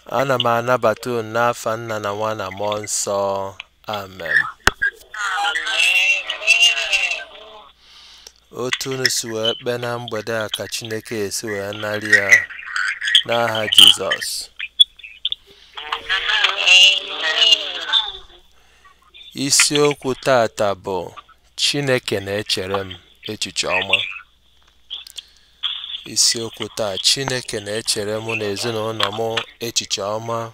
Ana m anabata unu n'afa Nna na Nwa na Mmụọ Nsọ. Amen. Otu unu si wee kpee na mgbede a ka Chineke esi wee narị ya n'aha Jizọs. Isiokwu tata bụ Chineke na-echere m echiche ọma. Isiokwu taa, Chineke na-echere m na ezinụlọ m echiche ọma.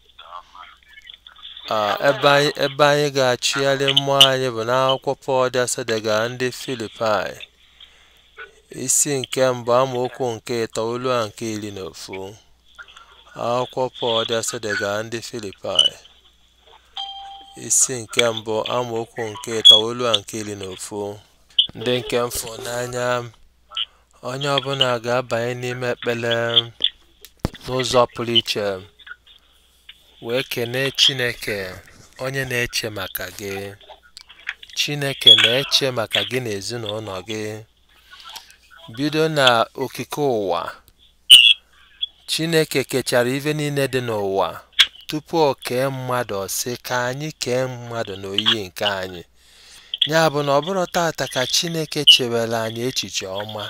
Ebe anyị ga-achịgharị mmụọ anyị bụ n'akwụkwọ Pọl degara ndị Filipaị, isi nke mbụ amaokwu nke 9 nke 11. Akwụkwọ Pọl degara ndị Filipaị, isi nke mbụ amaokwu nke 9 nke 11. Ndị nke m fụrụ n'anya, onye ọbụla ga-abanye n'ime ekpere n'ụzọ pụrụ iche wee kenee Chineke onye na-eche maka gị. Chineke na-eche maka gị na ezinụlọ gị. Bido na okike ụwa, Chineke kechara ife niile dị n'ụwa tupu o kee mmadụ. Ọ sị ka anyị kee mmadụ n'oyiyi nke anyị. Ya bụ na ọ bụrụ tata ka Chineke chewere anyị echiche ọma.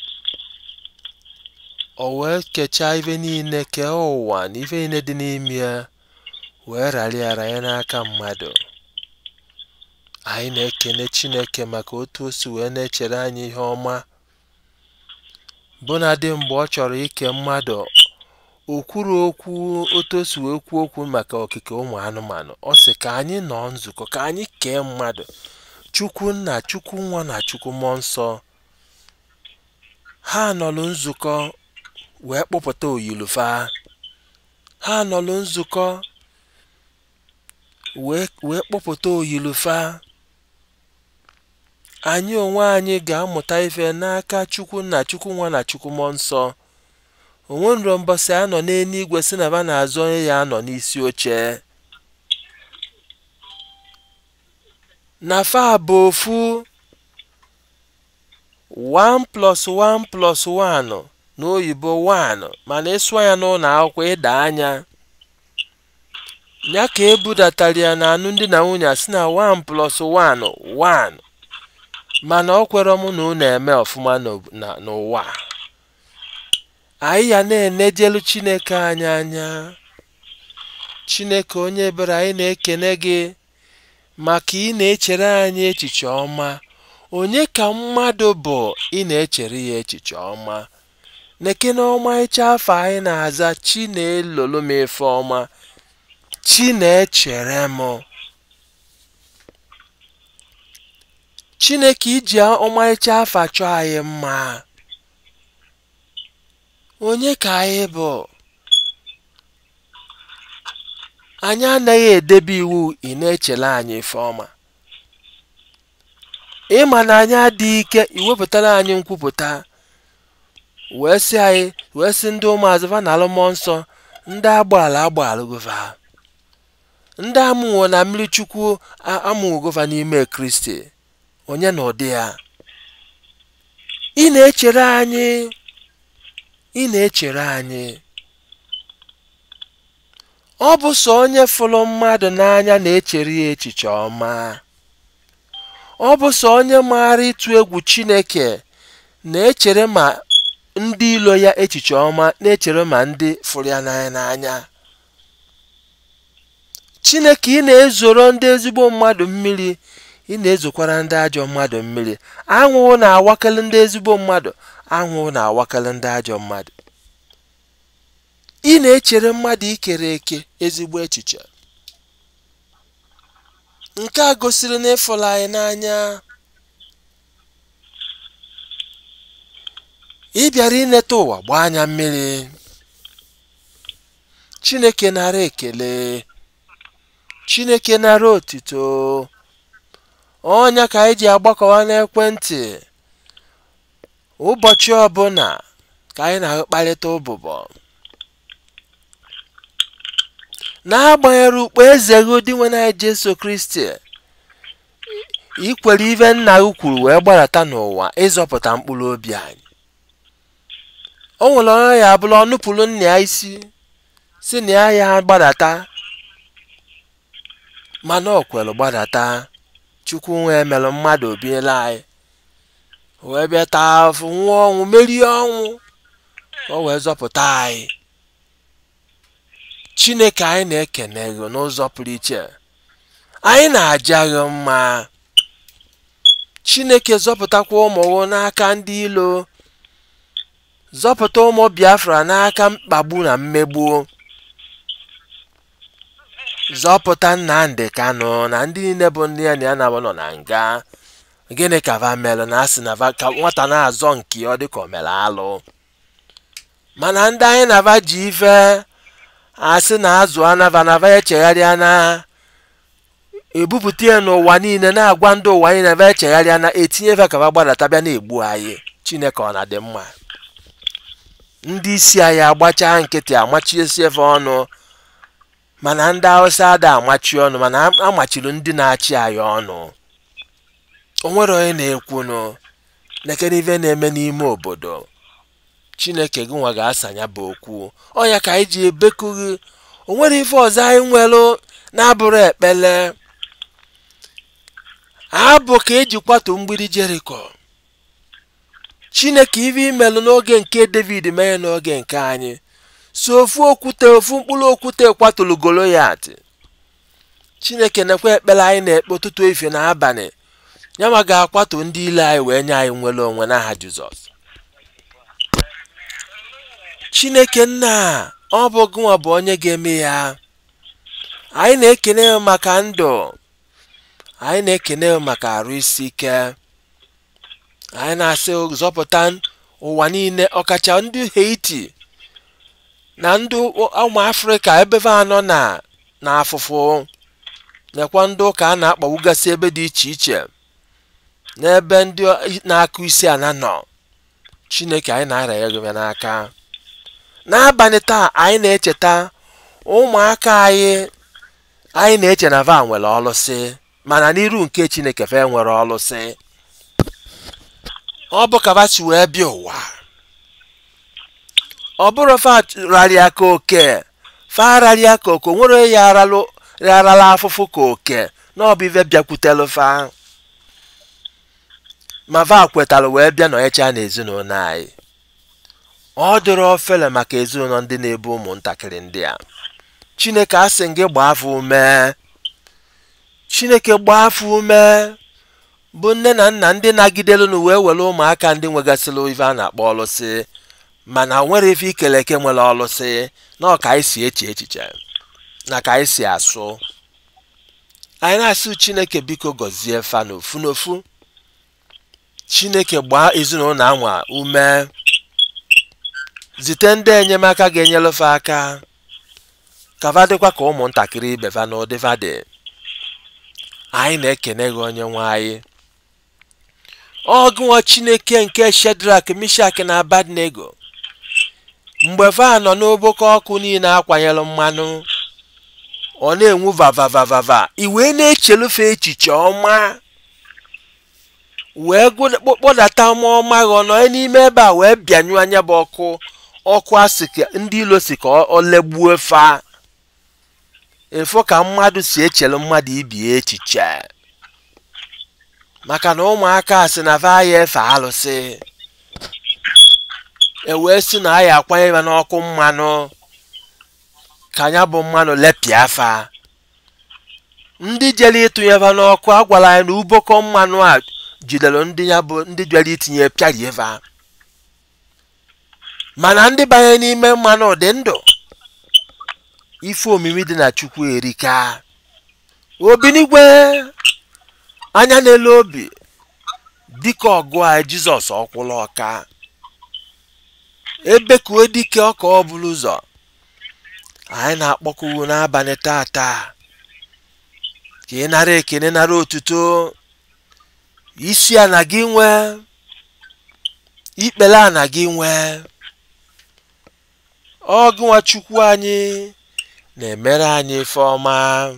O wee kechaa ife niile, kee ụwa na ife niile dị n'ime ya, wee rara ya n'aka mmadụ. Anyị na-ekene Chineke maka otu o si wee na-echere anyị ihe ọma. Bụnadị mgbe ọ chọrọ ike mmadụ, o kwuru okwu otu o si wee kwuo okwu maka okike ụmụ anụmanụ. Ọ sị ka anyị nọ nzukọ, ka anyị kee mmadụ. Chukwu Nna, Chukwu Nwa na Chukwu Mmụọ Nsọ, ha nọlụ nzukọ wee kpọpụta oyilufa. Ha nọlụ nzukọ wee kpọpụta oyilufa. Anyị onwe anyị ga-amụta ife n'aka Chukwu Nna, Chukwu Nwa na Chukwu Mmụọ Nsọ. Onwe nrọ mbọsị anọ n'eluigwe si na ba na-azụ onye ya anọ n'isi oche. Na fa bụ ofu 1 + 1 + 1 n'oyibo 1, mana ịsụọ ya n'ụlọ akwụkwọ ịda anya. Ya ka ebudatara ya na alụmdi na nwunye si na 1 + 1 1, mana o kwere m na unu eme ọfụma n'ụwa. Anyị ya na-enejelu Chineke anyị anya. Chineke onye ebere, anyị na-ekene gị maka ị na-echere anyị echiche ọma. Onye ka mmadụ bụ ị na-echere ya echiche ọma? Nekene ọmarịcha afọ anyị na-aza Chi na-elolo m efe ọma. Chi na-echere m. Chineke iji ọmarịcha afọ chọọ anyị mma. Onye ka anyị bụ? Anyị anaghị edebe iwu, ị na-echere anyị ife ọma. Ịma na anyị adịghị ike, iwepụtara anyị nkwupụta wee sị ndị ụmụazụ va na Mmụọ Nsọ, ndị agbaala gova, ndị amụwo na mmiri Chukwu amụwo gova n'ime Kristi. Onye na ụdị ya ị na-echere anyị. Ị na-echere anyị. Ọ bụ sọ onye fụrụ mmadụ n'anya na-echere ya echiche ọma. Ọ bụ sọ onye maara ịtụ egwu Chineke na-echere ma ndị ilo ya echiche ọma, na-echere ma ndị fụrụ ya n'anya. Chineke, ị na-ezoro ndị ezigbo mmadụ mmiri, ị na-ezokwara ndị ajọ mmadụ mmiri. Anwụ na-awakele ndị ezigbo mmadụ, anwụ na-awakele ndị ajọ mmadụ. Ị na-echere mmadụ ikere eke ezigbo echiche. Nke a gosiri na ịfụrụ anyị n'anya. Ị bịara ineta ụwa gbaa anya mmiri. Chineke nara ekele. Chineke nara otito. Onye ka anyị ji agbakọwa n'ekwentị ụbọchị ọbụla ka anyị na-akparịta ụbụbọ. N'agbanyeghị ukpo eze gị dị nwe na Jesu Kristi, ikwere ife Nna gị kwuru wee gbarata n'ụwa ịzọpụta mkpụrụ obi anyị. O nwere onye ya abụla ọ nupụrụ nna ya isi si na ya gbadata mana o kwelu gbadata Chukwu nwe melụ mmadụ obiela anyị wee bịa taa afụ nwụọ ọnwụ merie ọnwụ o wee zọpụta anyị. Chineke anyị na-ekene gị n'ụzọ pụrụ iche, anyị na-aja gị mma. Chineke zọpụtakwa ụmụwụ n'aka ndị ilo, zọpụta ụmụ Biafra n'aka mkpagbu na mmegbu, zọpụta Nnamdi Kanu na ndị niile bụ ndị ya na ya na-abụ nọ na nga. Gịnị ka va melụ na asị na ka nwata na-azọ nke ọ dịka o mere alụ, mana ndị anyị na-ava ji ife asị na azụ anava na va echegharịa na ebupụta ya n'ụwa niile na-agwa ndị ụwa niile va echegharịa na etinye va ka va gbadata bịa na-egbu anyị. Chineke ọ na-adị mma? Ndị isi anyị agbacha nkịtị amachiesi efe ọnụ, mana ndị Hausa ada amachi ọnụ, mana amachiri ndị na-achị anyị ọnụ. O nwere onye na-ekwunu nekere ife na-eme n'ime obodo. Chineke gị nwa ga-asanya bụ okwu ọnya ka anyị ji ebekughi. O nwere ife ọzọ anyị nwelụ na-abụrụ ekpele, abụ ka eji kwatu mgbidi Jeriko. Chineke ife imelụ n'oge nke David mee n'oge nke anyị, so ofu okwute ofu mkpụrụ okwute kwatụlụ Goloyat. Chineke nekwa ekpele anyị na-ekpe ụtụtụ ife na abalị, nyama ga-akwatu ndị ile anyị wee nye anyị nwere onwe n'aha Jizọs. Chineke nna, ọ bụ gịnwa bụ onye ga-eme ya. Anyị na-ekene ya maka ndụ, anyị na-ekene ya maka arụ isi ike. Anyị na-asị zọpụta ụwa niile, ọkacha ndị Haiti na ndị ụmụ Afrịka ebe anọ na afụfụ, nekwa ndị ụka a na-akpagbugasị ebe dị iche iche n'ebe ndị na-akụ isi ana nọ. Chineke anyị na-arịa ya gị n'aka. N'abalị taa anyị na-echeta ụmụaka anyị na-eche na va nwere ọlụsị, mana n'iru nke Chineke fe nwere ọlụsị. Ọ bụ ka va si wee bịa ụwa, ọ bụrụ fa rarịa ka oke, fa rarịa ka oke, nwere ya arala afụfụ ka oke na ọ bụ ife bịakwutelu fa, ma va kwetara wee bịa nọnyecha n'ezinụlọ anyị. Ọ dịrị ofele maka ezinụlọ ndị na-ebu ụmụntakịrị ndị a. Chineke asị gị gbaa afọ ume. Chineke gbaa afọ ume bụ nne na nna ndị nagidelu na wee were ụmụaka ndị nwegasịrị ife a na-akpọ ọlụsị, mana nwere ife ikele eke nwere ọlụsị na ọ ka anyị si eche echiche na ka anyị si asụ. Anyị na-asị Chineke biko gọzie fa n'ofu n'ofu. Chineke gbaa ezinụlọ anwa ume, zite ndị enyemaka ga-enyere fa aka ka va dịkwa ka ụmụntakịrị ibe fa n'ụdị va dị. Anyị na-ekene gị onye nwe anyị. Ọ gịnwa Chineke nke Shedrak, Mishak na Abednego, mgbe va nọ n'oboko ọkụ niile akwanyere mmanụ, ọ na-enwu vavavavava, i wee na-echelufe echiche ọma, wee kpọdata ọma gị ọnọ n'ime ebe a wee bịanyụ anya bụ ọkụ asị ka ndị ilo si ka ọ legbuo fa. Efo ka mmadụ si echelu mmadụ ibi echiche, maka na ụmụaka si na va ya efe alụsị, wee si na ya akwanye ya n'ọkụ mmanụ ka anya bụ mmanụ lepịa fa. Ndị jere ịtụnye fa n'ọkụ agwara ya na uboko mmanụ a jidere ndị ya bụ ndị jere itinye pịarie fa, mana ndị banye n'ime mmanụ dị ndụ. Ife omimi dị na Chukwu erika. Obinigwe anya n'elu obi dịka ọgụ a Jizọs ọkwụla ọka, ebe ka dike ọka ọ bụla ụzọ. Anyị na-akpọkuwu n'abalị tata ka ị nara ekene nara otuto. Isi ana gị nwe, ikpele ana gị nwe. Ọ gịnwa Chukwu anyị na-emere anyị ife ọma.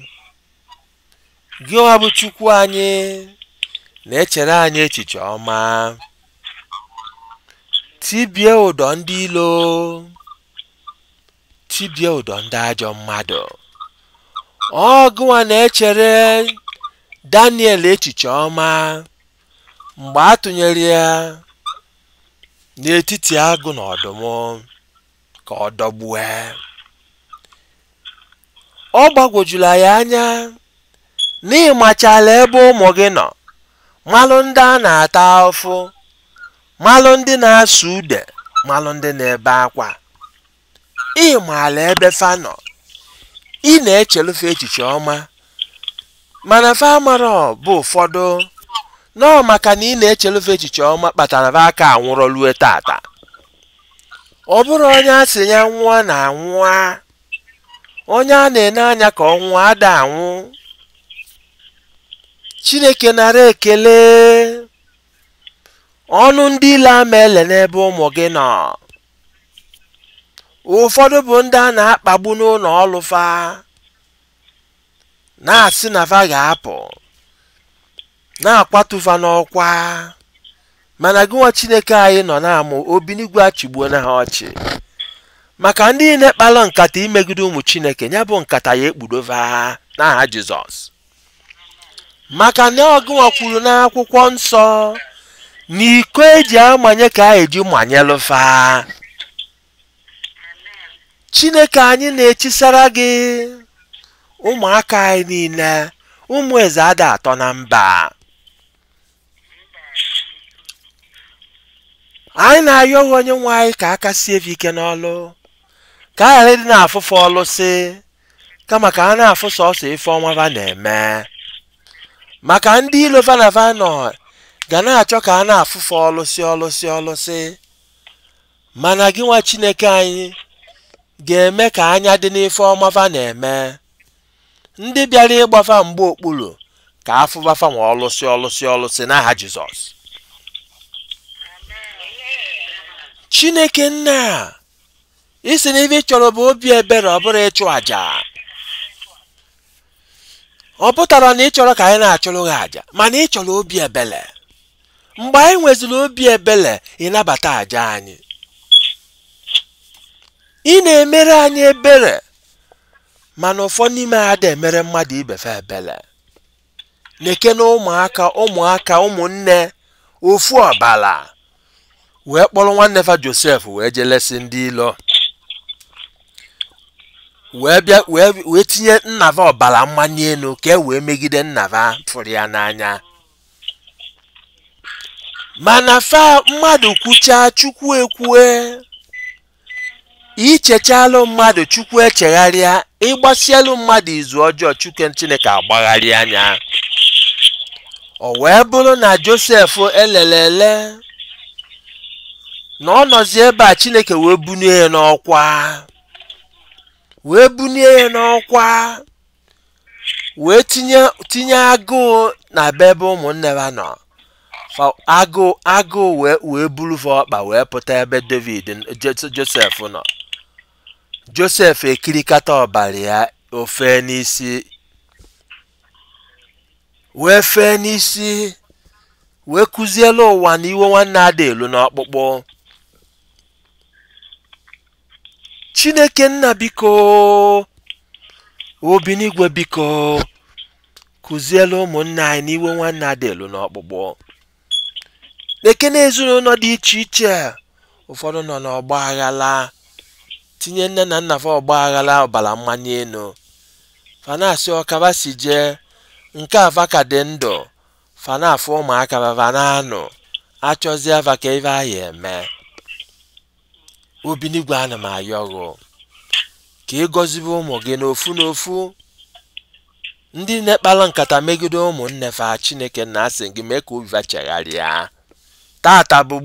Gịnwa bụ Chukwu anyị na-echere anyị echiche ọma. Tibie ụdọ ndị ilo, tibie ụdọ ndị ajọ mmadụ. Ọgụwa na-echere Daniel echiche ọma mgbe a tụnyere ya n'etiti agụ na ọdụm ka ọ dọgbue. Ọ gbagwojula ya anya n'ịmachala ebe ụmụ gị nọ, malụ ndị a na-ata afụ, malụ ndị na-asụ ude, malụ ndị na-ebe akwa. Ịmala ebe fa nọ, ị na-echelufe echiche ọma, mana fa mara bụ ụfọdụ nọ maka na ị na-echelufe echiche ọma kpatara fa aka anwụrụ lue tata. Ọ bụrụ onye a sị ya nwụọ na anwụa, onye a na-ene anya ka ọ nwụọ ada anwụ. Chineke nara ekele. Ọnụ ndị ile ama ele n'ebe ụmụ gị nọ. Ụfọdụ bụ ndị a na-akpagbu n'ụlọ ọrụ fa, na-asị na fa ga-apụ, na-akwatufa n'ọkwa, mana gịnwa Chineke anyị nọ na-amụ obinigwe achịgbuo na ha ọchị maka ndị na-ekpalọ nkata imegide ụmụ Chineke. Ya bụ nkata ya ekpudova n'aha Jizọs, maka na ọgụnwa kwuru n'akwụkwọ nsọ na iko eji amanye ka a eji manyelụfa. Chineke anyị na-echisara gị ụmụaka anyị niile, ụmụ eze ada atọ na mba. Anyị na-ayọ onye nwe anyị ka aka sie ike n'ọlụ, ka a ghara ịdị na-afụfe ọlụsị kama ka a na-afụ sọsọ ife ọma va na-eme. Maka ndị ilo va na va nọ ga na-achọ ka a na-afụfe ọlụsị, mana gị nwa Chineke anyị ga-eme ka anya dị n'ife ọma va na-eme. Ndị bịara ịgbafa mgbe okpuru ka afụbafa nwa ọlụsị n'aha Jizọs. Chineke nna, isi na ife chọrọ bụ obi ebere, ọ bụrụ ịchụ aja. Ọ pụtara na ị chọrọ ka anyị na-achụrụ gị aja, mana ị chọrọ obi ebele. Mgbe anyị nweziri obi ebele, ị nabata aja anyị. Ị na-emere anyị ebere, mana ụfọdụ n'ime ada emere mmadụ ibefe ebele. Neke na ụmụaka ụmụnne ofu ọbala wee kpọrọ nwanne fa Josef wee jelesi ndị ilo, wee tinye nnava ọbala mmanya elu ka e wee megide nnava fụrụ ya n'anya. Mana fa mmadụ kwucha Chukwu ekwue, ichechalụ mmadụ Chukwu echegharịa, ịgbasialụ mmadụ izu ọjọọ Chineke agbagharị anya. O wee bụrụ na Josef elelele na ọ nọzi ebe a, Chineke wee bunie ya n'ọkwa, wee tinye agụụ na ebe ụmụnne ha nọ. Agụụ wee buru fa ọkpa wee pụta ebe Josef nọ. Josef ekirikata ọbara ya ofe n'isi, wee kụziela ụwa na iwe nwanne ada elu n'ọkpụkpụ. Chineke nna biko, obinigwe biko, kụziela ụmụnne anyị na iwe nwanne ada elu n'ọkpụkpụ. Ekene ezinụlọ dị iche iche, ụfọdụ nọ n'ọgba aghara, tinye nne na nna fa ọgba aghara ọbara mmanya elu. Fanasị ọkaba si jee nke afa ka dị ndụ, fanafụ ụmụaka fa na-anụ achọzi afa ka ife ahụ eme. Obinigwe ana m ayọghụ ka ị gọzibe ụmụ gị n'ofu ndị na-ekpala nkata megide ụmụnne fa. Chineke na asị gị mee ka obi fa chegharịa. Tata bụ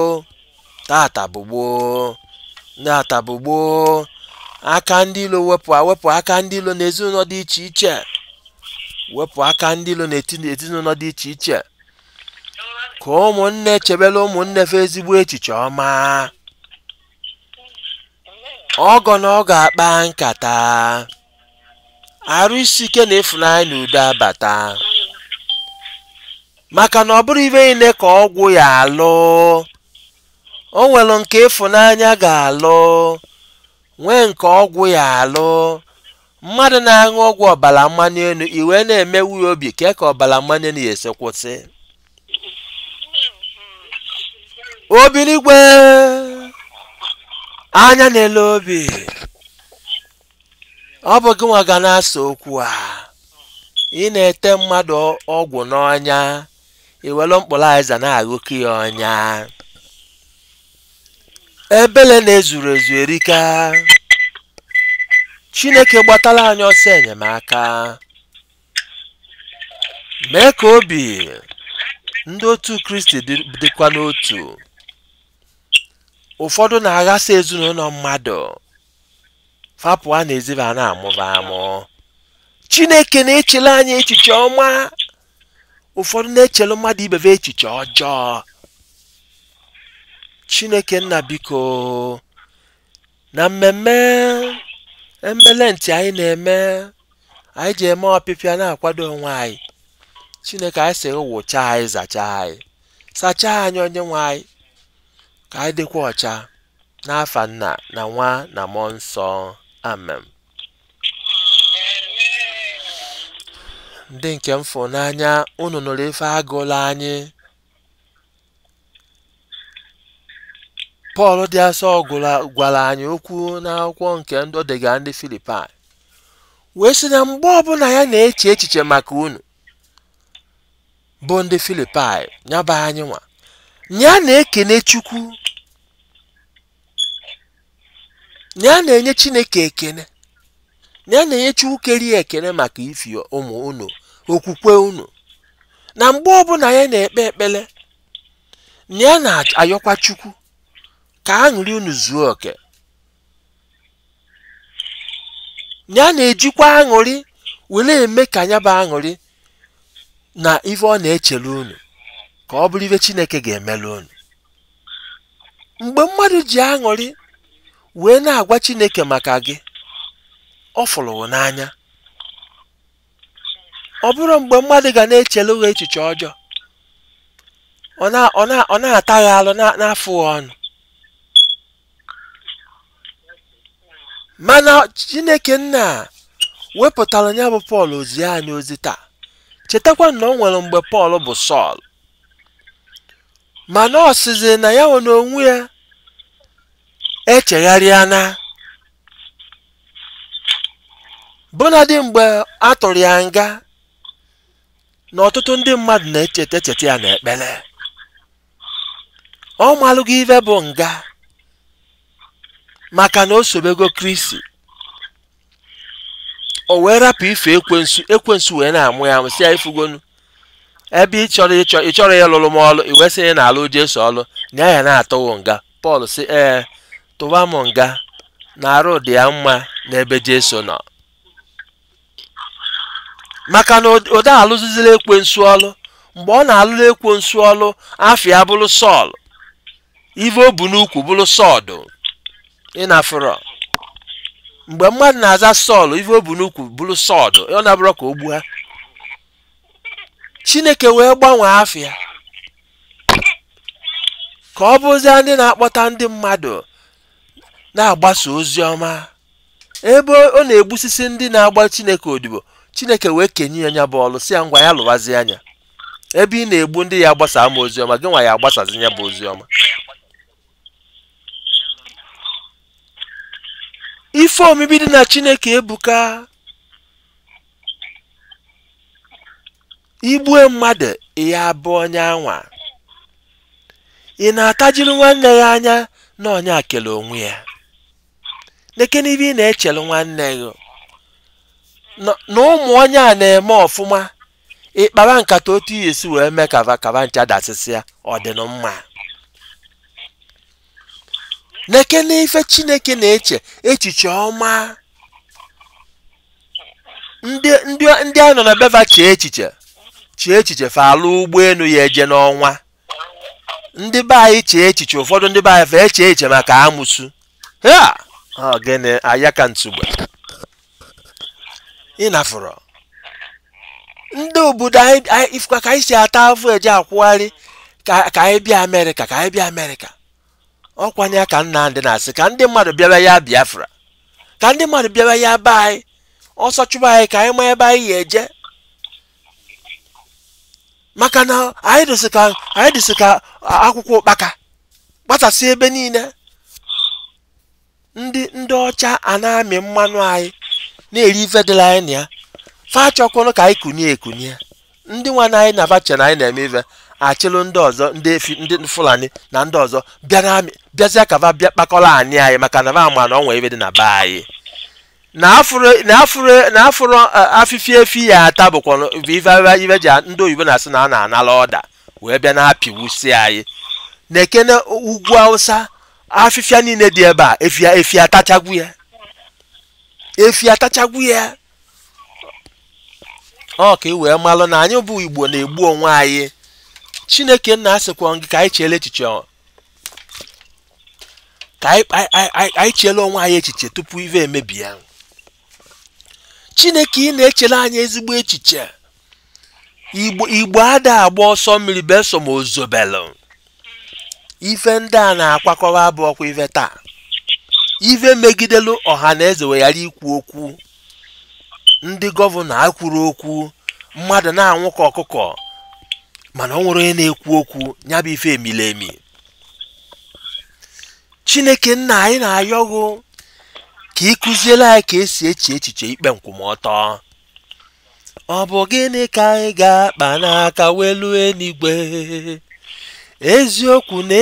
gboo. Aka ndị ilo wepụ aka ndị ilo n'ezinụlọ dị iche iche, wepụ aka ndị ilo n'ezinụlọ dị iche iche, ka ụmụnne chebere ụmụnne fa ezigbo echiche ọma. Ọgọ na ọ ga-akpa nkata, arụ isi ike na ịfụnanya na udo abata. Maka na ọ bụrụ ife niile ka ọgwụ ya alụ, o nwere nke ịfụnanya ga-alụ, nwee nke ọgwụ ya alụ. Mmadụ na-aṅụ ọgwụ ọbara mmanụ elu iwe na-emewu ya obi ka ọbara mmanụ elu ya esi kwụsị. Obinigwe anya na-ele obi, ọ bụ gị nwa ga na-asa okwu a. Ị na-ete mmadụ ọgwụ n'ọnya, iwelu mkpụrụ na-aghụkọ ya ọnya. Ebele na-ezuru ezu erika. Chineke gbatala anyị ọsọ enyemaka. Mee ka obi ndị otu Kristi dịkwa n'otu. Ụfọdụ na-aghasa ezinụlọ mmadụ, fapụa na eziba na-amụba amụ. Chineke na-echele anyị echiche ọma. Ụfọdụ na-echele mmadụ ibebe echiche ọjọọ. Chineke nna biko, na mmemme emelenti anyị na-eme, anyị ji eme ọpịpịa na-akwado onwe anyị. Chineke anyị sị wụcha anyị, zachaa anyị, sachaa anyị onye nwe anyị, ka anyị dịkwa ọcha n'afa Nna na Nwa na Mmụọ Nsọ. Amen. Ndị nke m fụrụ n'anya, unu nụrụ ife agụla anyị. Pọl dị asọ gwara anyị okwu n'akwụkwọ nke ndị odega ndị Filipai, wee sị na mgbe ọbụla ya na-eche echiche maka unu bụ ndị Filipai, nyaba anyị nwa, ya na-ekene Chukwu, ya na-enye Chineke ekene, ya na-enye Chukwu kerie ekene maka ifi ụmụ unu okwukwe unu. Na mgbe ọbụla ya na-ekpe ekpele, ya na-ayọkwa Chukwu ka aṅụrị unu zuo oke. Ya na-ejikwa aṅụrị were eme ka anya bụ aṅụrị na ife ọ na-echere unu ka ọ bụrụ ife Chineke ga-emelu unu. Mgbe mmadụ ji aṅụrị wee na-agwa Chineke maka gị, ọ fụrụ n'anya. Ọ bụrụ mgbe mmadụ ga na-echere gị echiche ọjọọ, ọ na-ataghị alụ n'afọ ọnụ. Mana Chineke nna wepụtara ya bụ Pọl ozi anyị ozi taa. Chetakwa na o nwere mgbe Pọl bụ Sọl, mana ọ sịzi na ya nwe n'onwe ya echegharịana. Bụnadị mgbe a tụrụ ya nga, na ọtụtụ ndị mmadụ na-echeta ya n'ekpere. Ọ malụghị ife bụ nga, maka na o sobego Kristi. O wee rapụ ife ekwensu wee na-amụ ya si ya ifugonu ebe ị chọrọ ya lụrụ m ọlụ, iwe sị na alụ Jesu ọlụ na ya na-atọwo nga. Pọl sị tụwa m nga na arụ dị ya mma n'ebe Jesu nọ. Maka na ụda alụzizila ekwensu ọlụ. Mgbe ọ na-alụrụ ekwensu ọlụ, afọ ya bụrụ Sọl, ife o bu n'ukwu bụrụ Sọdụ. Ịnafụrụ mgbe mmadụ na-aza Sọl, ife o bu n'ukwu bụrụ Sọdụ, ọ na-abụrụ ka o gbuo ha. Chineke wee gbanwee afọ ya ka ọ bụzie ndị na-akpọta ndị mmadụ na-agbasa ozi ọma. Ebe ọ na-egbusisi ndị na-agba Chineke odibo, Chineke wee kenye ya bụ ọlụ si ya ngwa ya lụwazi anya. Ebe ị na-egbu ndị ya gbasa ama ozi ọma, gị nwa ya agbasazi ya bụ ozi ọma. Ife omibi dị na Chineke ebuka. Igbue mmadụ ya bụ onye anwa, ị na-atajiri nwanne ya anya na onye akele onwe ya. Nekene ibe ị na-echelu nwanne gị na ụmụ onye a na-eme ọfụma, ịkpara nkata otu ihe esi wee mee kava ncha dasịsị ya ọ dị mma. Nekene ife Chineke na-eche echiche ọma. Ndị a nọ na beva chee echiche fa alụ ụgbọelu ya eje n'ọnwa. Ndị be anyị chee echiche, ụfọdụ ndị be anyị fa eche echiche maka amụsụ. Gịnị ayaka ntugbe. Ịnafụrụ ndị obodo anyị ifukwa ka anyị si ata afọ eje akwụgharị ka anyị bịa Amerịka. Ọkwanye ka nna ndị na-asị ka ndị mmadụ bịara ya Biafra. ka ndị mmadụ bịara ya be anyị ọsọ chụba anyị ka anyị ma ebe anyị eje maka na anyị dịsị ka akwụkwọ ụkpaka gbasasị ebe niile ndị ọcha a na-amị mmanụ anyị na-eri ife dịla anyị na ya fa chọkwụrụ ka anyị kunie ndị nwa na anyị na vache na anyị na-eme ife achịlụ ndị ọzọ ndị Fulani na ndị ọzọ bịazịa ka va bịa kpakọrọ anyị maka na va ma na ọnwa ife dị na be anyị na afụrụ afịfịa efi ya ata bụkwa ife ji ndị oyibo na-asị na a na-anala ọda wee bịa na-apịwusi anyị na-ekene ugwu Awụsa afịfịa niile dị ebe a efi atachagwu ya ọ ka wee malụ na anyị bụ Igbo na-egbu onwe anyị Chineke nna asịkwa gị ka anyị cheele echiche ka anyị cheele onwe anyị echiche tupu ife emebi ya Chineke ị na-echere anyị ezigbo echiche Igbo ada agba ọsọ mmiri beso ma ozobelu ife ndị a na-akwakọba abụọkwa ife taa ife megidelu ọha na eze weghara ikwu okwu ndị gọvanọ akwuru okwu mmadụ na-anwụ ka ọkụkọ mana ọ nwere onye na-ekwu okwu nya bụ ife emilemi Chineke nna anyị na-ayọgụ ka ịkụziele anyị ka esi eche echiche ikpe nkwụmọtọ ọ bụ gịnị ka anyị ga-akpa n'aka welu enigwe eziokwu na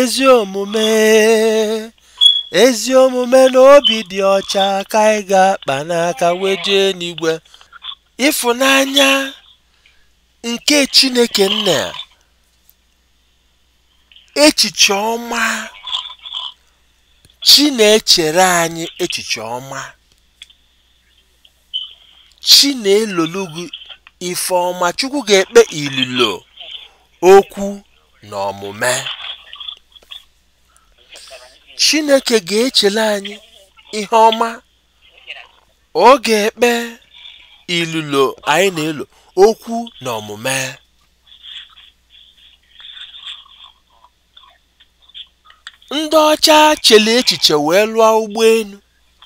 ezi omume na obi dị ọcha ka anyị ga-akpa n'aka weje n'igwe ịfụnanya nke Chineke nna echiche ọma Chinechere anyị echiche ọma Chinelolugu ife ọma Chukwu ga-ekpe ililo okwu na omume Chineke ga-echere anyị ihe ọma ọ ga-ekpe ililo anyị na-elo okwu na omume ndị ọcha chele echiche wee lụọ ụgbọelu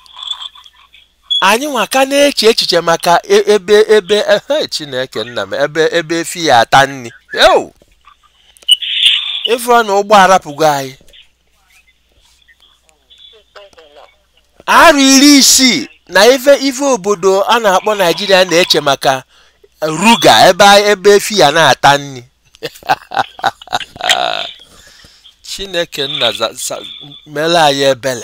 anyị nwaka na-eche echiche maka ebe Chineke nna m ebe efi ya ata nni ịfụrụ na ụgbọ arapụgo anyị arụ 60 na ife obodo a na-akpọ Naijiria na-eche maka ruga ebe efi ya na-ata nni Chineke nna mere anyị ebele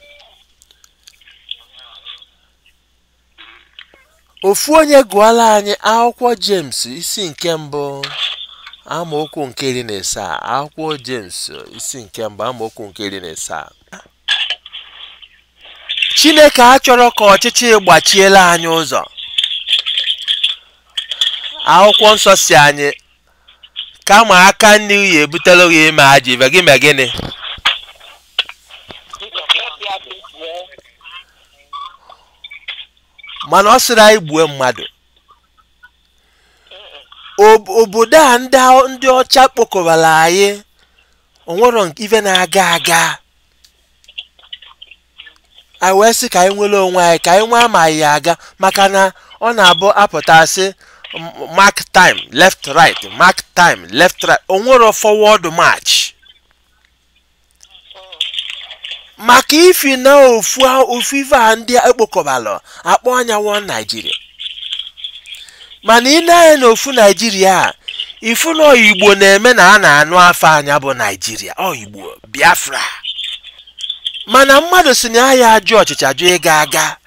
ofu onye gụọla anyị akwụkwọ James isi nke mbụ amaokwu nke 17 akwụkwọ James isi nke mbụ amaokwu nke 17 Chineke achọrọ ka ọchịchị gbachiela anyị ụzọ akwụkwọ nsọ si anyị kama aka nri ya ebutela gị ime aja ibe gị mee gịnị mana ọ sịrị anyị gbuo mmadụ obodo a ndị ọcha kpokọbara anyị onwero ife na-aga anyị wee sị ka anyị nwere onwe anyị ka anyị nwe amaghị ya aga maka na ọ na-abụ apụtasị mark time left right mark time left right onwero forward march maka ifi na ofu ife a ndị ekpokọbara akpọ anyanwụ Naijiria mana ị na-anya na ofu Naijiria ifu na Igbo na-eme na a na-anụ afọ anya bụ Naijiria Igbo Biafra mana mmadụ si na ya ajụ ọchịchị ajụ ịga aga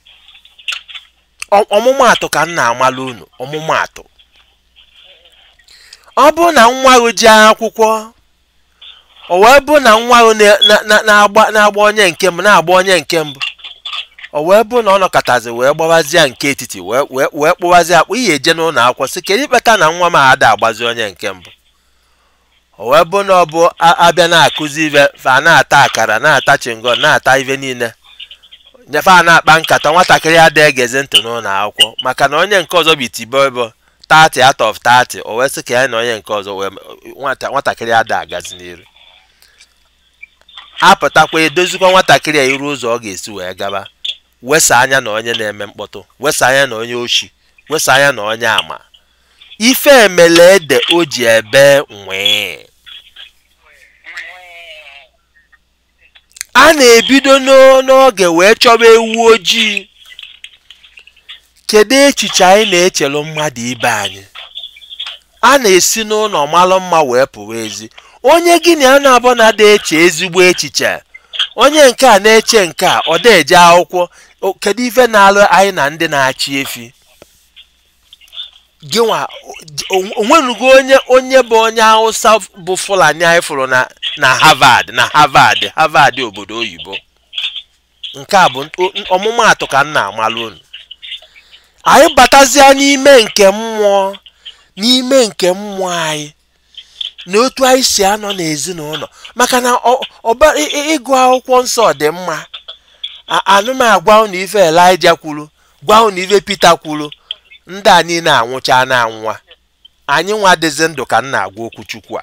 ọmụmatụ ka m na-amalụ unu ọmụmatụ ọ bụ na nwa ahụ ji akwụkwọ o wee bụ na nwa ahụ na-agba onye nke mbụ na-agba onye nke mbụ o wee bụ na ọ nọkọtazi wee gbawazie nke etiti wee kpụwazi akpụ ihe eje n'ụlọ akwụkwọ si kedu ikpeta na nwa m ada agbazi onye nke mbụ o wee bụ na ọ bụ abịa na-akụzi ive fa na-ata akara na-ata chingon na-ata ive niile nyefe a na-akpa nkata nwatakịrị ada egezi ntị n'ụlọ akwụkwọ maka na onye nke ọzọ bụ itibo 30 out of 30 o wee sị ka ya na onye nke ọzọ wee nwatakịrị ada agazi n'iru apụtakwa edozikwa nwatakịrị ya iru ụzọ ọ ga-esi wee gaba wesa anya na onye na-eme mkpọtụ, wesa anya na onye oshi, wesa anya na onye ama. Ife emele ede o ji ebe nwee. A na-ebido n'oge wee chọba ewu ojii. Kedu echiche anyị na-echelu mmadụ ibe anyị? A na-esi n'ụlọ malụ mma wee pụwa ezi. Onye gịnị a na-abụ na da eche ezigbo echiche, onye nke a na-eche nke a ọ da eje akwụkwọ. Kedu ife na-alụ anyị na ndị na-achị efi? Gịnwa onwenugo onye bụ onye Hausa bụ Fulani anyị fụrụ na Harvard obodo oyibo. Nke a bụ ọmụmaatụ ka m na-amalụ unu. Anyị batazia n'ime nke mmụọ anyị na otu anyị si anọ n'ezinụlọ, maka na ịgụ akwụkwọ nsọ dị mma. Anụmagwa unu ife Elijah kwuru, gwa unu ife Peter kwuru, ndị a niile anwụcha na anwa. Anyị nwa dịzi ndụ ka m na-agwa okwu Chukwu a.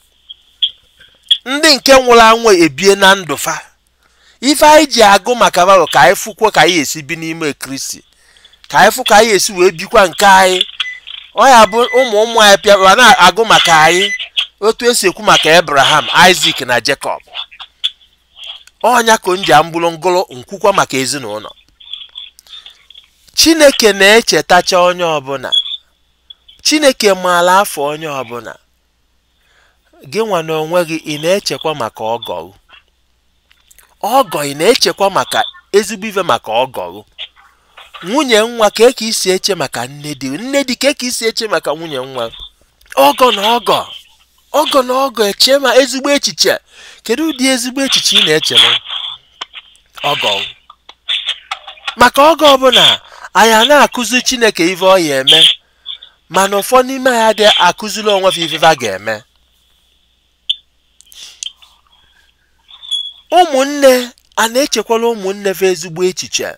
Ndị nke nwụrụ anwụ ebie na ndụ fa. Ife anyị ji agụ maka baro ka anyị fụkwa ka anyị esi bi n'ime Kristi, ka anyị fụ ka anyị esi wee bikwa nke anyị. Ọ ya bụ ụmụ anyị pịa na-agụ maka anyị otu esi ekwu maka Abraham, Isaac na Jacob. Ọnya ka nji ambụrụ ngụrụ nkwukwa maka ezinụlọ. Chineke na-echetacha onye ọbụla. Chineke maala afọ onye ọbụla. Gị nwa na onwe gị ị na-echekwa maka ọgọ. Ị na-echekwa maka ezigbo ife maka ọgọ. Nwunye nwa ka isi eche maka nne di ka isi eche maka nwunye nwa. Ọgọ na ọgọ eche ma ezigbo echiche. Kedu ụdị ezigbo echiche ị na-echere? Ọgọ. Maka ọgọ ọbụla anyị na-akụzi Chineke ife ọ ya eme, mana ụfọdụ n'ime ya dị akụziri onwe ife a ga-eme. Ụmụnne a na-echekwala ụmụnne fe ezigbo echiche.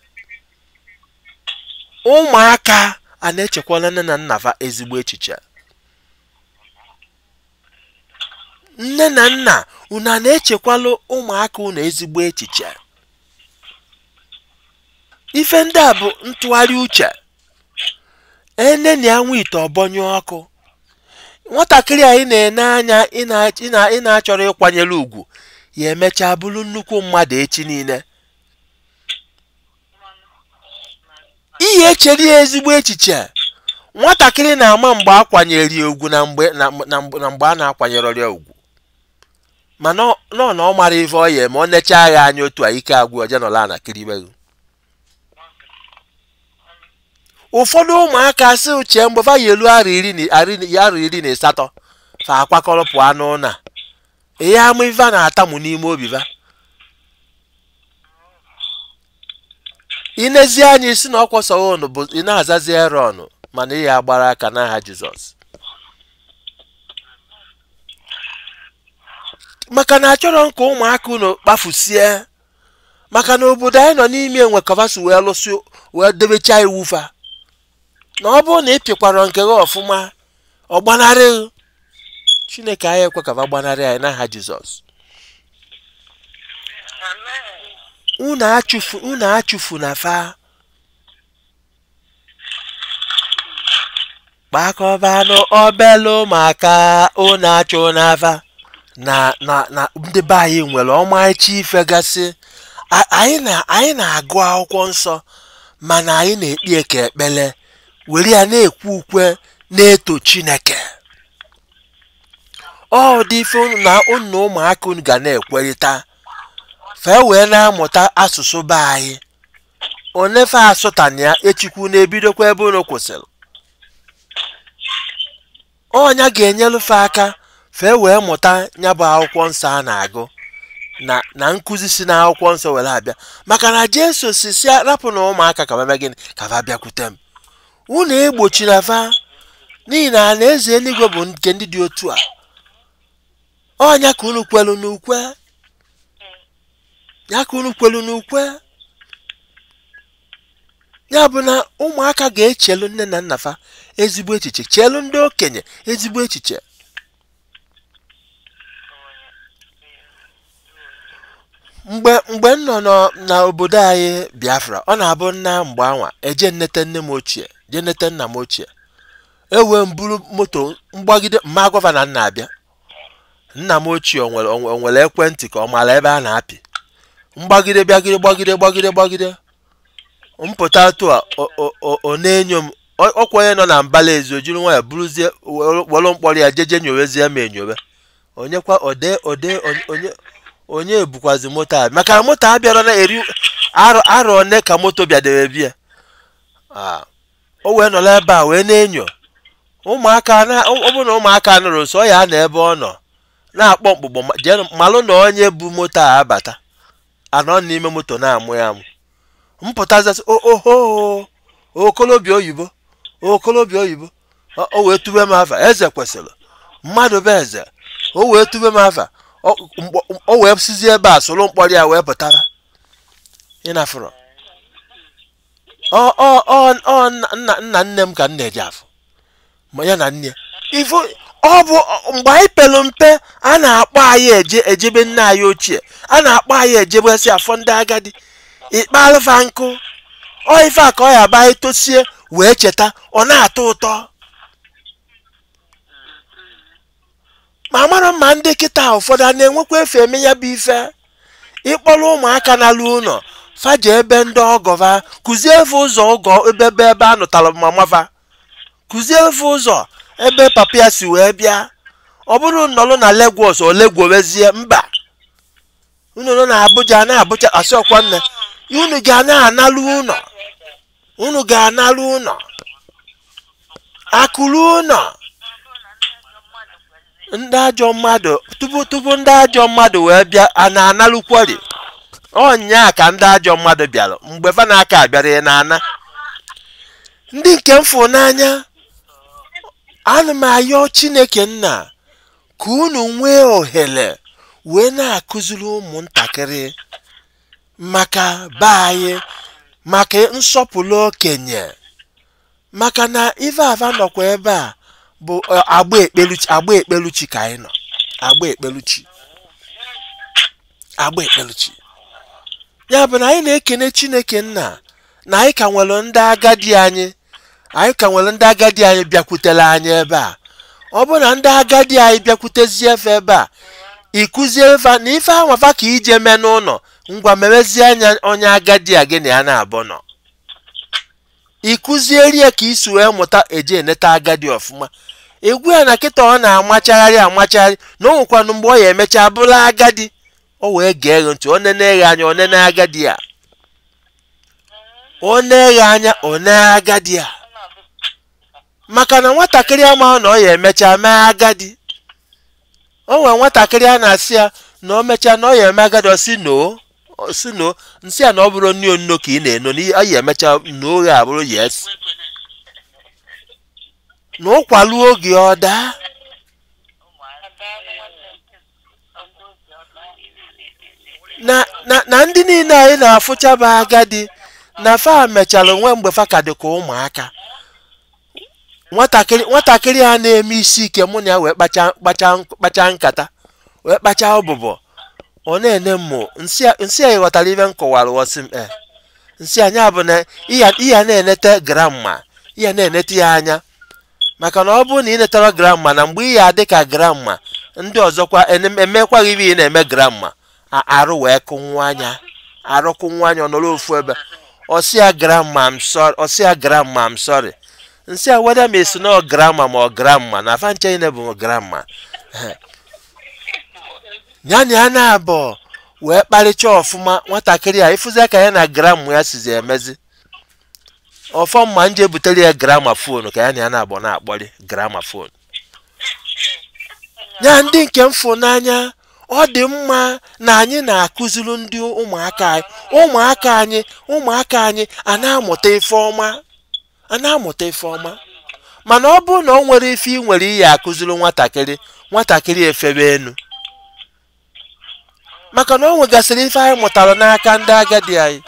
Ụmụaka a na-echekwala nne na nna fa ezigbo echiche. Nne na nna unu a na-echekwala ụmụaka unu ezigbo echiche. Ife ndị a bụ ntụgharị uche. Ene na anwụ ite ọbọnyụ ọkụ. Nwatakịrị anyị na-ene anya ị na-achọrọ ịkwanyere ugwu, ya emecha bụrụ nnukwu mmadụ echi niile. Ihe echere ya ezigbo echiche. Nwatakịrị na-ama mgbe a kwanyere ya ugwu na mgbe a na-akwanyere ya ugwu. Mana ọ mara ife ọ ya eme, ọ necha agha anya otu a ike agwụ ọje nọla na kiribeghị. Ụfọdụ ụmụaka sị uche mgbe fa yelu arụ 18 fa akwakọrọ pụọ n'ụna. Ihe ama ife na-atamụ n'ime obi fa. Inezi anya isi na ọkwọ sọọn bụ ị na-azazi Erọn, mana ihe agbara aka n'aha Jizọs. Maka na achọrọ nke ụmụaka unu kpafusie, maka na obodo anyị nọ n'ime enwekọbasị wee lụsị wee debecha iwu fa. Na ọ bụrụ na ị pịkwara nke gị ọfụma, ọ gbanarị. Chineke anyị ekwe ka fa gbanarị anyị n'aha Jizọs. Unu achụfu na fa. Kpakọbanụ obele ụmụaka unu achụ na fa. Na ndị be anyị nwere ọmarịcha ife gasị. Anyị na-agụ akwụkwọ nsọ, mana anyị na-ekpe eke ekpele were ya na-ekwu ukwe na-eto Chineke. Ọ dị ife unu na ụmụaka unu ga na-ekwerịta fee wee na-amụta asụsụ be anyị. Onefe asụtana ya echikwu na-ebidokwa ebe unu kwụsịrị. Ọnya ga-enyelufe aka fee wee mụta nya bụ akwụkwọ nsọ a na-agụ na nkụzi si na akwụkwọ nsọ were abịa. Maka na Jesu si rapụ na ụmụaka ka baba gịnị ka fa bịakwute m. Unu egbochila fa n'ihi na alaeze eluigwe bụ nke ndị dị otu a. Ọnya ka unu kwelu n'ukwe. Ya ka unu kwelu n'ukwe. Ya bụ na ụmụaka ga-echelu nne na nna fa ezigbo echiche, chelu ndị okenye ezigbo echiche. mgbe nọ na obodo anyị Biafra ọ na-abụ nna mgbe anwa eje nnete nne m ochie je nnete nna m ochie ewe mburu moto mgbagide mma gọvanọ na-abịa nna m ochie onwere ekwentị ka ọ mara ebe a na-apị mgbagide gbagide mpụta otu a ọ na-enyo m ọkwenye nọ na mbala ezi o jiri nwayọ buruzie wọrọ mkpọrọ ya jeje nyowezie ma enyowe onyekwa onye ebukwazi moto a maka moto a bịara na eri arọ one ka moto bịadebe bịa o wee nọ ebe a wee na-enyo ụmụaka ọ bụ na ụmụaka nụrụ so ya na ebe ọ nọ na-akpọ mkpụgbọ malụ na onye bu moto a abata anọ n'ime moto na-amụ ya amụ mpụtazasị okolobịa oyibo o wee tube m afa eze kwesịrị mmadụ bụ eze o wee tube m afa o wee sizi ebe a soro mkpọrọ ya wee pụtara ịnafụrụ nna nne m ka nna eji afọ ma ya na nne ifo ọ bụ mgbe anyị pelu mpe a na-akpọ anyị ejebe nna anyị ochie a na-akpọ anyị ejebe si afọ ndị agadi ikpalụfa nkụ ọ ife a ka ọ ya ba anyị tosie wee cheta ọ na-atọ ụtọ ma mara mma ndị kịta ụfọdụ a na-enwekwa efe eme ya bụ ife ịkpọrọ ụmụaka n'alụ ụlọ faje ebe ndị ọgọva kụzie efe ụzọ ụgọ ebe a nụtara mamafa kụzie efe ụzọ ebe papa ya si wee bịa ọ bụrụ nọrọ na Lagos o legwowezie mba unu nọ na Abuja asị ọkwa nne unu ga-analụ ụlọ akụrụ ụlọ ndị ajọ mmadụ tupu ndị ajọ mmadụ wee bịa a na-analụkwari ọnya ka ndị ajọ mmadụ bịara mgbe fa na-aka abịara ya na-ana ndị nke mfụ n'anya ana m ayọ Chineke nna ka unu nwee ohere wee na-akụziri ụmụntakịrị maka be anyị maka nsọpụrụ okenye maka na ife ava nọkwa ebe a bụ agba ekpeluchi ka anyị nọ agba ekpeluchi ya bụ na anyị na-ekene Chineke nna na anyị ka nwere ndị agadi anyị bịakwutere anyị ebe a ọ bụ na ndị agadi anyị bịakwutezie efe ebe a ịkụzie efe na ife anwafa ka ije mee n'ụlọ ngwa mewezie anya onye agadi a gị na ya na-abụ nọ ịkụzierie ka isi wee mụta eje eneta agadi ọfụma egwu ya na kịta ọ na-amachagharị na o nwekwanụ mgbe ọ ya emecha bụrụ agadi o wee gee ntị ọ na-eghe anya onene agadi a maka na nwatakịrị ama na ọ ya emecha mee agadi o nwere nwatakịrị a na-asị ya na o mecha na ọ ya eme agadi ọ sị no nsị ya na ọ bụrụ nne onno ka ị na-eno na ọ ya emecha na oghe abụrụ yes na ụkwalu oge ọ daa na ndị niile anyị na-afụchaba agadi na fa mechara onwe mgbe fa ka dịka ụmụaka nwatakịrị a na-eme isi ike mụ na ya wee kpacha nkata wee kpacha ọbụbọ ọ na-ene mmụ nsị a ịghọtara ibe m kọwara wọsị m nsị anya bụ na iya na-enete gramma iya na-enete ya anya maka na ọ bụrụ na ị netara gramma na mgbe ị ya adị ka gramma ndị ọzọkwa emekwaghị ibe ị na-eme gramma arụ wee kụnwa anya ọ nọrọ ofu ebe ọsịa gramma I'm sorry nsị a weda ma esi na gramma ma ọ gramma na afa nche ine bụ gramma nyanya ya na-abụ wee kparịcha ọfụma nwatakịrị a ịfụzi ka ya na gramma ya sizi emezi ọfọ mma nje butere ya grama fon ka ya na ya na-abụ na-akpọrị grama fon ya ndị nke mfụ n'anya ọ dị mma na anyị na-akụziri ndị ụmụaka anyị a na-amụta ife ọma mana ọ bụrụ na ọ nwere ife ị nwere ihe akụziri nwatakịrị efebe enu maka na o nwegasịrị ife anyị mụtara n'aka ndị agadi anyị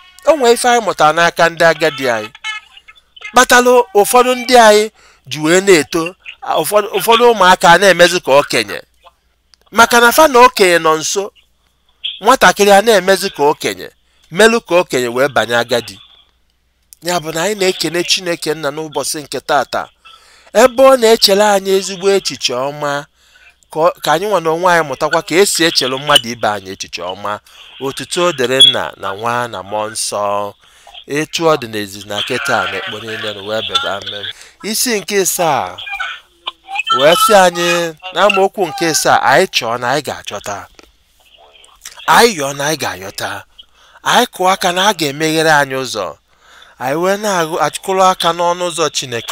kpatalụ ụfọdụ ndị anyị ji wee na-eto ụfọdụ ụmụaka na-emezi ka okenye maka na fa na okenye nọ nso nwatakịrị a na-emezi ka okenye melu ka okenye wee banye agadi. Ya bụ na anyị na-ekene Chineke nna n'ụbọchị nke tata ebe ọ na-echere anyị ezigbo echiche ọma ka anyị nwa n'onwe anyị mụtakwa ka esi echere mmadụ ibe anyị echiche ọma. Otuto dịrị Nna na Nwa na Mmụọ Nsọ etu ọ dị n'ezi na kịta na ekpere niile na wee bebe amen. Isi nke 7 wee sị anyị na amaokwu nke 7 anyị chọọ na anyị ga-achọta, anyị yọọ na anyị ga-ayọta, anyị kụọ aka na a ga-emeghere anyị ụzọ. Anyị wee na-akụrụ aka n'ọnụ ụzọ Chineke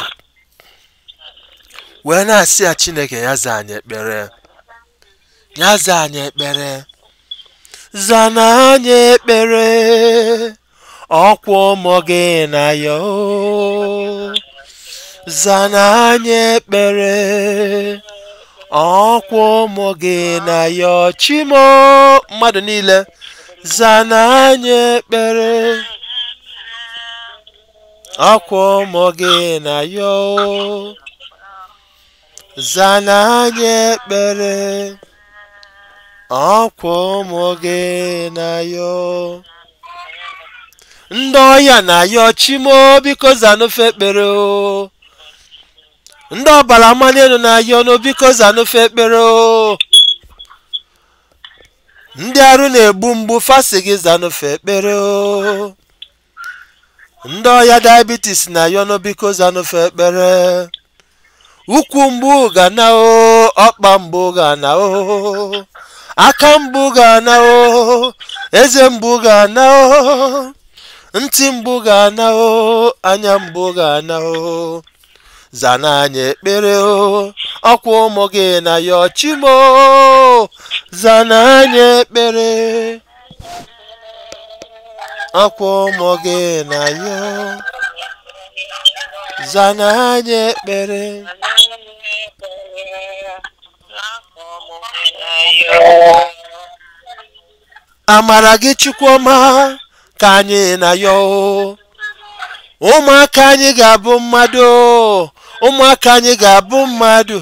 wee na-asị ya Chineke ya zaa anyị ekpere, ya zaa anyị ekpere, zana anyị ekpere, ọkwa ụmụ gị na ya, zana anyị ekpere, ọkwa ụmụ gị na ya, Chimo mmadụ niile zana anyị ekpere, ọkwa ụmụ gị na ya, zana anyị ekpere, ọkwa ụmụ gị na ya. Ndị ọya na ya Chimo biko zanụfe ekpere o. Ndị ọbara mmanụ elu na ya no biko zanụfe ekpere o. Ndị arụ na-egbu mgbu fasị gị zanụfe ekpere o. Ndị ọya diabetes na ya no biko zanụfe ekpere. Ukwu mgbu ga na o, ọkpa mgbu ga na o, aka mgbu ga na o, eze mgbu ga na o, ntị mgbu ga na o, anya mgbu ga na o. Zana anyị ekpere o, ọkwa ụmụ gị na ya Chimo, zana anyị ekpere, ọkwa ụmụ gị na ya, zana anyị ekpere. Amara gị Chukwuma ka anyị na ya o. Ụmụaka anyị ga-abụ mmadụ, ụmụaka anyị ga-abụ mmadụ.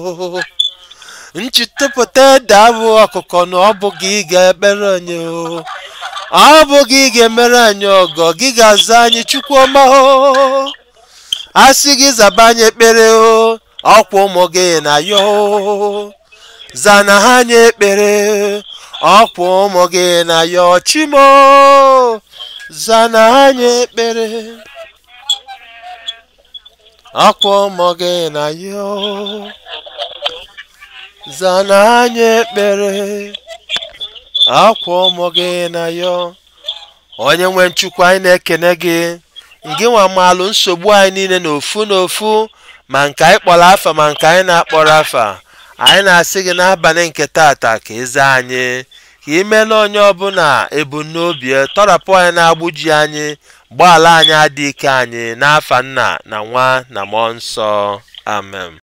Nchịtụpụta dabụ ọkụkọ na ọ bụ gị ga-ekpere anyị o. Ọ bụ gị ga-emere anyị ọgọ, gị ga-aza anyị Chukwuma o. Asị gị zaba anyị ekpere o, ọkwa ụmụ gị na ya o. Zana ha anyị ekpere, ọkwa ụmụ gị na ya Chimo, zana ha anyị ekpere, ọkwa ụmụ gị na ya, zana ha anyị ekpere, ọkwa ụmụ gị na ya. Onye nwe Chukwu anyị na-ekene gị, ngị nwa maalụ nsogbu anyị niile n'ofu n'ofu, ma nke anyị kpọrọ afa ma nke anyị na-akpọrọ afa. Anyị na-asị gị n'abalị nke tata ka ịza anyị, ka imela onye ọbụla ebumnobi tọrapụ anyị na-agbụji anyị, gbaala anyị adị ike anyị, n'afa Nna na Nwa na Mmụọ Nsọ. Amen.